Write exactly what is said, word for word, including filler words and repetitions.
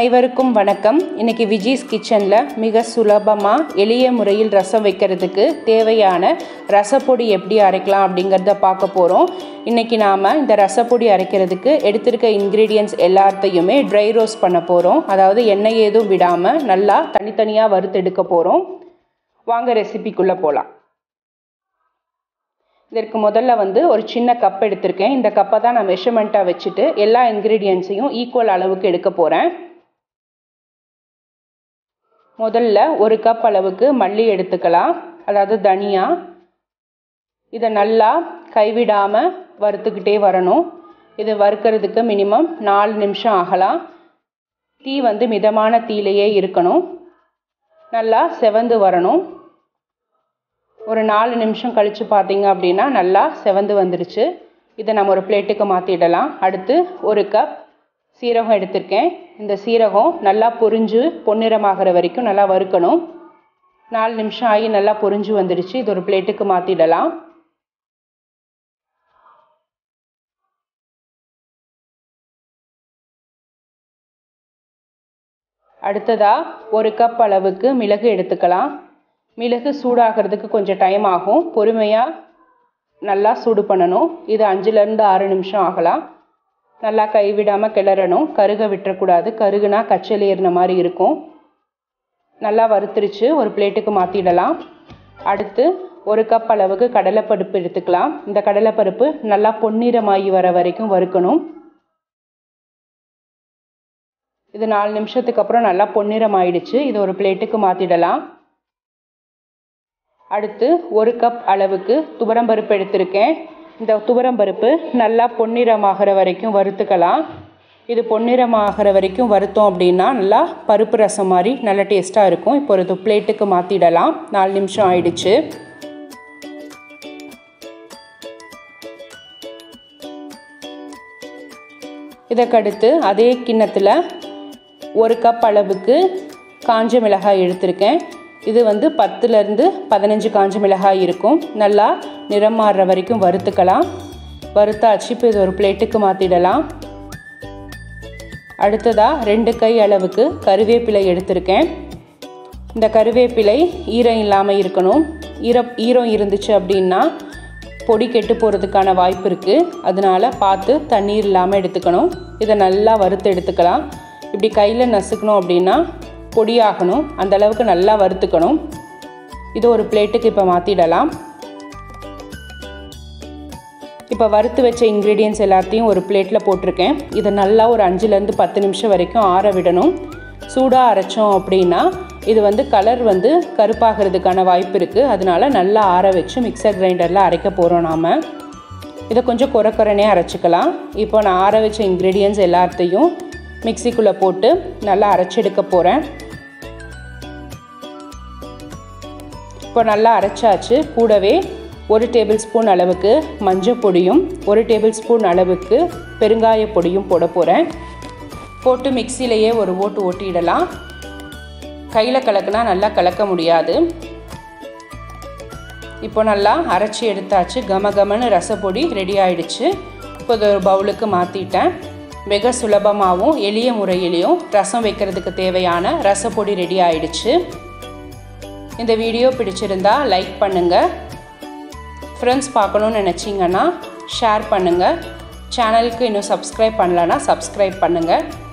அனைவருக்கும் வணக்கம். இன்னைக்கு விஜிஸ் கிச்சன்ல மிக சுலபமா எளிய முறையில் ரசம் வைக்கிறதுக்கு தேவையான ரசப்பொடி எப்படி அரைக்கலாம் அப்படிங்கறத பார்க்க போறோம். இன்னைக்கு நாம இந்த ரசப்பொடி அரைக்கிறதுக்கு எடுத்துக்க இன்கிரிடியன்ட்ஸ் எல்லாத்தையுமே ட்ரை ரோஸ்ட் பண்ண போறோம். அதாவது எண்ணெய் ஏதும் விடாம நல்லா தனித்தனியா வறுத்து எடுக்க போறோம். வாங்க ரெசிபிக்குள்ள போலாம். இதற்கு முதல்ல வந்து ஒரு சின்ன கப் எடுத்துர்க்கேன். இந்த கப்பை தான் நான் மெஷர்மென்ட்டா வச்சிட்டு எல்லா இன்கிரிடியன்ட்ஸையும் ஈக்குவல் அளவுக்கு எடுக்க போறேன். முதல்ல ஒரு கப் அளவுக்கு மல்லி எடுத்துக்கலாம், அதாவது தனியா. இதை நல்லா கைவிடாம வறுத்துக்கிட்டே வரணும். இது வறுக்கிறதுக்கு மினிமம் நாலு நிமிஷம் ஆகலாம். தீ வந்து மிதமான தீயிலேயே இருக்கணும். நல்லா செவந்து வரணும். ஒரு நாலு நிமிஷம் கழிச்சு பார்த்தீங்க அப்படின்னா நல்லா செவந்து வந்துருச்சு. இதை நம்ம ஒரு பிளேட்டுக்கு மாற்றிடலாம். அடுத்து ஒரு கப் சீரகம் எடுத்திருக்கேன். இந்த சீரகம் நல்லா பொரிஞ்சு பொன்னிறமாகிற வரைக்கும் நல்லா வறுக்கணும். நாலு நிமிஷம் ஆகி நல்லா பொரிஞ்சு வந்துடுச்சு. இது ஒரு பிளேட்டுக்கு மாற்றிடலாம். அடுத்ததாக ஒரு கப் அளவுக்கு மிளகு எடுத்துக்கலாம். மிளகு சூடாகிறதுக்கு கொஞ்சம் டைம் ஆகும். பொறுமையாக நல்லா சூடு பண்ணணும். இது அஞ்சுலேருந்து ஆறு நிமிஷம் ஆகலாம். நல்லா கைவிடாமல் கிளறணும். கருக விட்டுறக்கூடாது. கருகுனா கச்சல் ஏறின மாதிரி இருக்கும். நல்லா வறுத்துருச்சு. ஒரு பிளேட்டுக்கு மாற்றிடலாம். அடுத்து ஒரு கப் அளவுக்கு கடலைப்பருப்பு எடுத்துக்கலாம். இந்த கடலைப்பருப்பு நல்லா பொன்னிறமாகி வர வரைக்கும் வறுக்கணும். இது நாலு நிமிஷத்துக்கு அப்புறம் நல்லா பொன்னிறமாயிடுச்சு. இது ஒரு பிளேட்டுக்கு மாற்றிடலாம். அடுத்து ஒரு கப் அளவுக்கு துவரம்பருப்பு எடுத்திருக்கேன். இந்த துவரம்பருப்பு நல்லா பொன்னிறமாகிற வரைக்கும் வறுத்துக்கலாம். இது பொன்னிறமாகிற வரைக்கும் வறுத்தோம் அப்படின்னா நல்லா பருப்பு ரசம் மாதிரி நல்ல டேஸ்ட்டாக இருக்கும். இப்போ ஒரு பிளேட்டுக்கு மாற்றிடலாம். நாலு நிமிஷம் ஆயிடுச்சு. இதற்கடுத்து அதே கிண்ணத்தில் ஒரு கப் அளவுக்கு காஞ்ச மிளகாய் எடுத்திருக்கேன். இது வந்து பத்துலேருந்து பதினஞ்சு காஞ்ச மிளகாய் இருக்கும். நல்லா நிறம் மாறுற வரைக்கும் வறுத்துக்கலாம். வறுத்தாச்சு. இப்போ இது ஒரு பிளேட்டுக்கு மாற்றிடலாம். அடுத்ததாக ரெண்டு கை அளவுக்கு கருவேப்பிலை எடுத்திருக்கேன். இந்த கருவேப்பிலை ஈரம் இல்லாமல் இருக்கணும். ஈரம் ஈரம் இருந்துச்சு அப்படின்னா பொடி கெட்டு போகிறதுக்கான வாய்ப்பு இருக்குது. அதனால் பார்த்து தண்ணீர் இல்லாமல் எடுத்துக்கணும். இதை நல்லா வறுத்து எடுத்துக்கலாம். இப்படி கையில் நசுக்கணும் அப்படின்னா பொடியாகணும். அந்த அளவுக்கு நல்லா வறுத்துக்கணும். இது ஒரு பிளேட்டுக்கு இப்போ மாற்றிடலாம். இப்போ வறுத்து வச்ச இன்க்ரீடியன்ட்ஸ் எல்லாத்தையும் ஒரு பிளேட்டில் போட்டிருக்கேன். இதை நல்லா ஒரு அஞ்சுலேருந்து பத்து நிமிஷம் வரைக்கும் ஆற விடணும். சூடாக அரைச்சோம் அப்படின்னா இது வந்து கலர் வந்து கருப்பாகிறதுக்கான வாய்ப்பு இருக்குது. அதனால நல்லா ஆற வச்சு மிக்சர் கிரைண்டரில் அரைக்க போகிறோம். நாம் இதை கொஞ்சம் குறை குறைனே அரைச்சிக்கலாம். இப்போ நான் ஆற வச்ச இன்க்ரீடியன்ட்ஸ் எல்லாத்தையும் மிக்சிக்குள்ளே போட்டு நல்லா அரைச்செடுக்க போகிறேன். இப்போ நல்லா அரைச்சாச்சு. கூடவே ஒரு டேபிள் ஸ்பூன் அளவுக்கு மஞ்சள் பொடியும் ஒரு டேபிள் ஸ்பூன் அளவுக்கு பெருங்காய பொடியும் போட போகிறேன். போட்டு மிக்சியிலேயே ஒரு ஓட்டு ஓட்டிடலாம். கையில் கலக்குனா நல்லா கலக்க முடியாது. இப்போ நல்லா அரைச்சி எடுத்தாச்சு. கம கமன்னு ரசப்பொடி ரெடி ஆயிடுச்சு. இப்போ ஒரு பவுலுக்கு மாற்றிட்டேன். மிக சுலபமாகவும் எளிய முறையிலையும் ரசம் வைக்கிறதுக்கு தேவையான ரசப்பொடி ரெடி ஆயிடுச்சு. இந்த வீடியோ பிடிச்சிருந்தா லைக் பண்ணுங்கள். ஃப்ரெண்ட்ஸ் பார்க்கணுன்னு நினச்சிங்கன்னா ஷேர் பண்ணுங்கள். சேனலுக்கு இன்னும் சப்ஸ்கிரைப் பண்ணலன்னா சப்ஸ்கிரைப் பண்ணுங்கள்.